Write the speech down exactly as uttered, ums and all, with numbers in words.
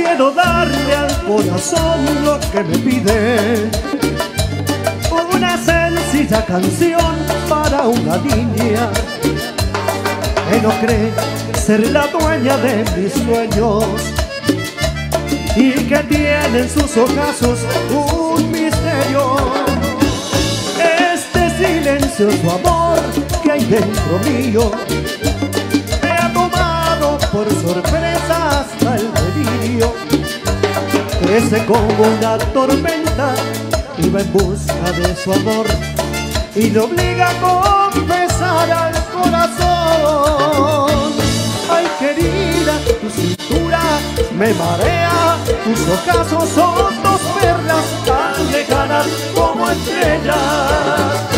quiero darle al corazón lo que me pide, una sencilla canción para una niña que no cree ser la dueña de mis sueños y que tiene en sus ojazos un misterio. Este silencioso amor que hay dentro mío me ha tomado por sorpresa hasta el delirio. Crece como una tormenta y va en busca de su amor y le obliga a confesar al corazón. Ay, querida, tu cintura me marea, tus ojazos son dos perlas tan lejanas como estrellas.